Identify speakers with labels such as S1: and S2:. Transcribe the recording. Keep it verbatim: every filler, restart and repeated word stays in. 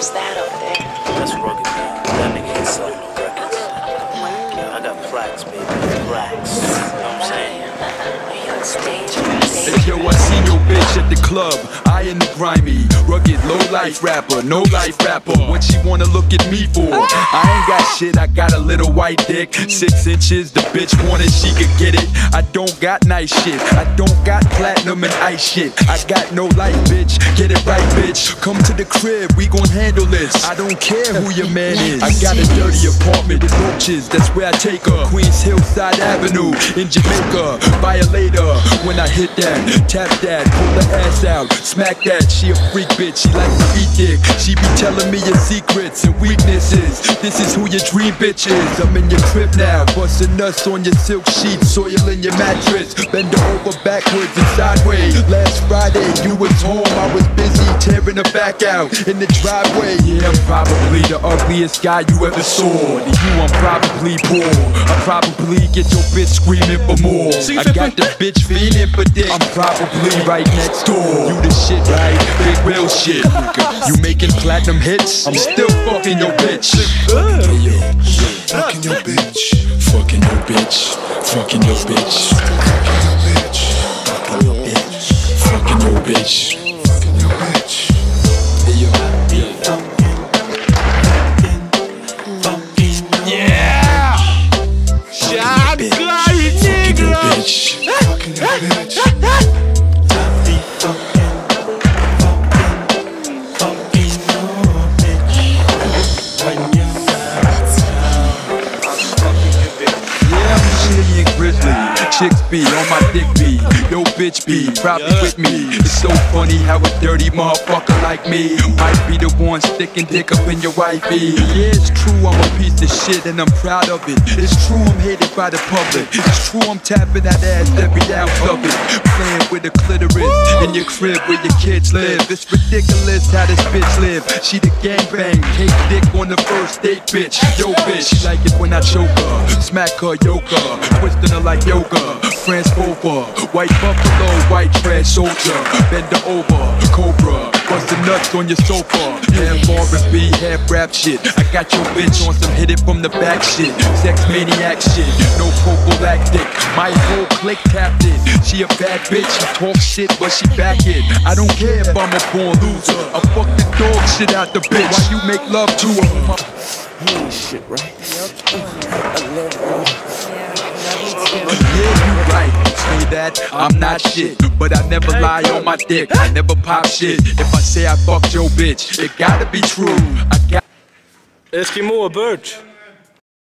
S1: Who's that up there?
S2: That's rugged, man. That nigga ain't selling no records. Yeah, I got plaques, baby. Plaques. You know what I'm saying?
S1: It's dangerous.
S3: Hey yo, I seen your bitch at the club, I in the grimy, rugged, low-life rapper, no-life rapper. What she wanna look at me for? I ain't got shit, I got a little white dick, six inches, the bitch wanted she could get it. I don't got nice shit, I don't got platinum and ice shit. I got no life, bitch, get it right, bitch. Come to the crib, we gon' handle this. I don't care who your man is. I got a dirty apartment with roaches, that's where I take her. Queens Hillside Avenue in Jamaica. Violator, when I hit that, tap that, pull the ass out, smack that. She a freak bitch, she like to eat dick. She be telling me your secrets and weaknesses. This is who your dream bitch is. I'm in your crib now, busting nuts on your silk sheet, soiling your mattress. Bend her over backwards and sideways. Last Friday you was home, I was busy tearing her back out in the driveway. Yeah, I'm probably the ugliest guy you ever saw. To you I'm probably poor. I probably get your bitch screaming for more. I got the bitch feeling for dick. I'm probably right next door. You the shit, right? Big real shit. You making platinum hits? I'm still fucking your bitch.
S4: Hey yo, fucking your bitch.
S3: Fucking your bitch. Fucking your bitch.
S4: Fucking your bitch.
S3: Fucking your bitch.
S4: Fucking your bitch.
S3: Hey yo. Yeah! Shot glide, nigga!
S4: Fucking your bitch.
S3: Chicks be on my dick be, yo bitch be, probably with me. It's so funny how a dirty motherfucker like me might be the one sticking dick up in your wifey. Yeah, it's true I'm a piece of shit and I'm proud of it. It's true I'm hated by the public. It's true I'm tapping that ass every ounce of it. Playing with a clitoris in your crib where your kids live. It's ridiculous how this bitch live. She the gangbang, cake dick on the first date bitch. Yo bitch, she like it when I choke her, smack her, yoke her, twisting her like yoga. Transformer, white buffalo, white trash soldier. Bend her over, cobra, bustin' nuts on your sofa. Half R and B, half rap shit. I got your bitch on some hit it from the back shit. Sex maniac shit, no prophylactic. My whole clique tapped it. She a bad bitch, she talk shit but she back it. I don't care if I'm a born loser. I fuck the dog shit out the bitch. Why you make love to her?
S2: Holy shit, right?
S3: Yeah, you right, say that, I'm not shit. But I never lie on my dick, I never pop shit. If I say I fucked your bitch, it gotta be true. I got
S2: Eskimo Birch.